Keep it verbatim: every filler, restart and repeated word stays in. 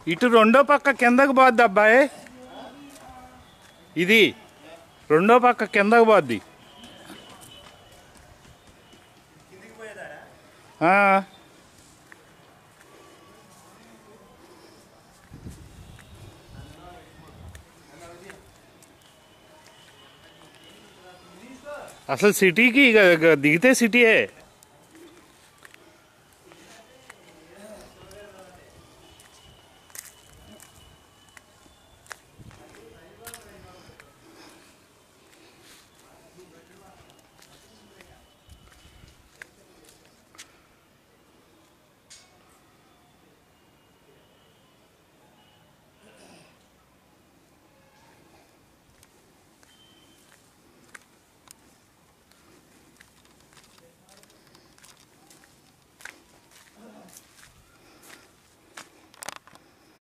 ఇటు రెండో పక్క కిందకు పోద్ది అబ్బాయి, ఇది రెండో పక్క కిందకు పోద్ది. అసలు సిటీకి దిగితే సిటీయే.